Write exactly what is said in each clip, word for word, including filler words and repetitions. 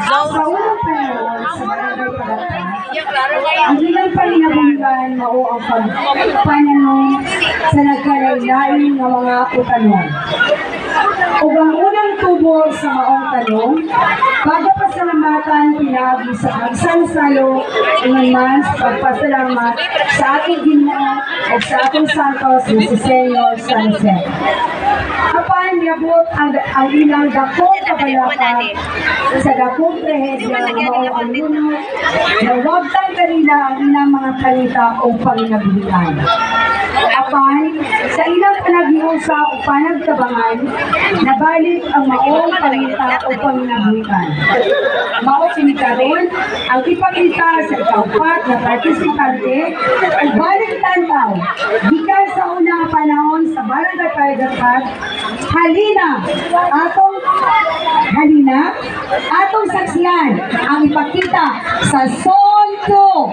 Sa unang panahon sa barangay Pagata, ang ilang palinabugan mao ang pagpananong sa nagkalain-lain ng mga utanong. Ug ang unang tubo sa maong tanong, pagpasalamatan pinagi sa agsansalo man pagpasalamat sa ating Ginoo o sa atong santos na si Senyor San Jose. Apan niabot ang, ang ilang dakong kabalaka sa dakong trahedya na maong ang lunod na wagtang kanila ang ilang mga kalita o panginabuhian. Apan, sa ilang panaghiusa o panagtabangan, nabalik ang maong palita o panginabuhian. Mao sinikaron ang ipakita sa ikaupat na partisipante ang balik tantaw gikan sa unang panahon sa barangay Pagata. Halina atong halina atong saksiyan ang ipakita sa sonto.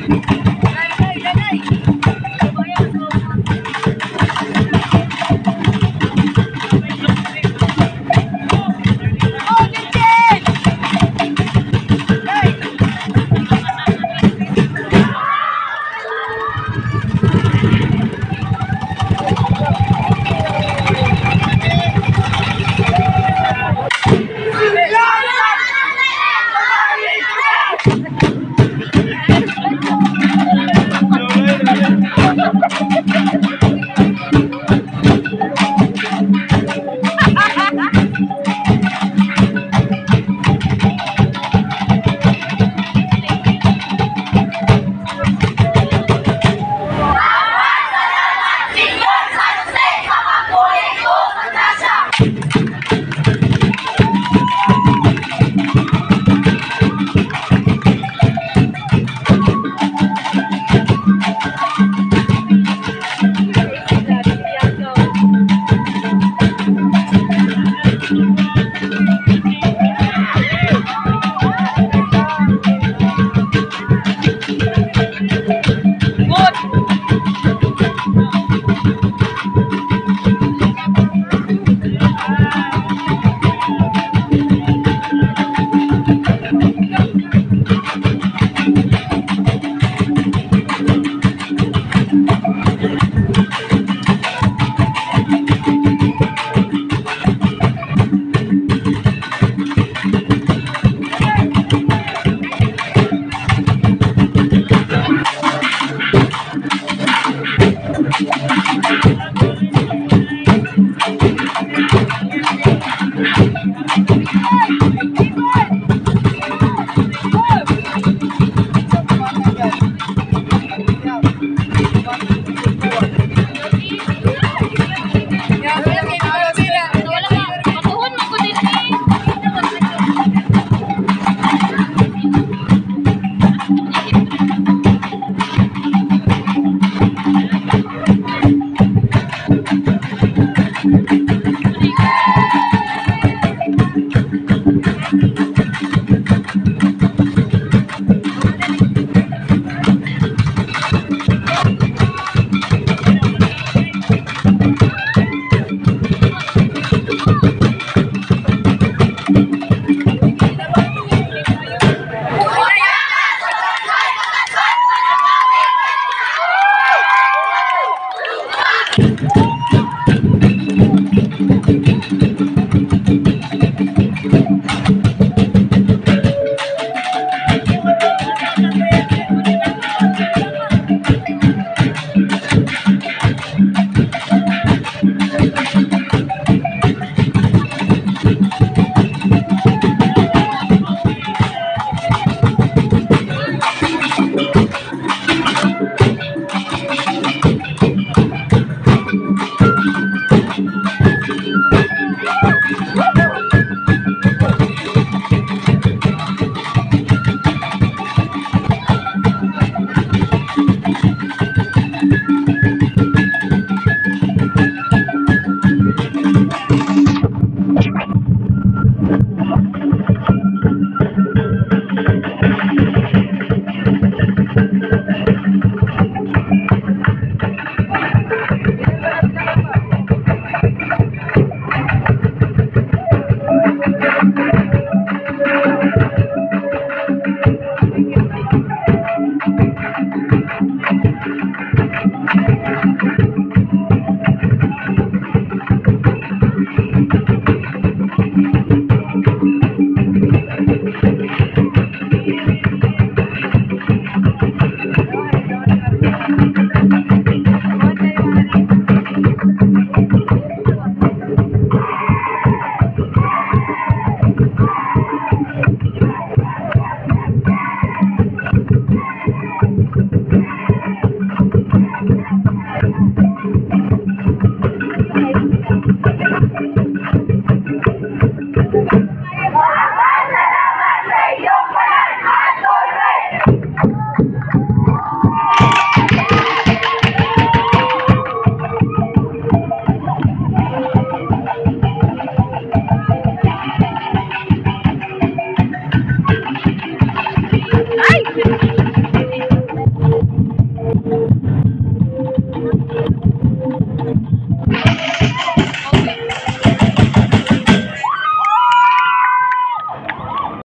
Ay!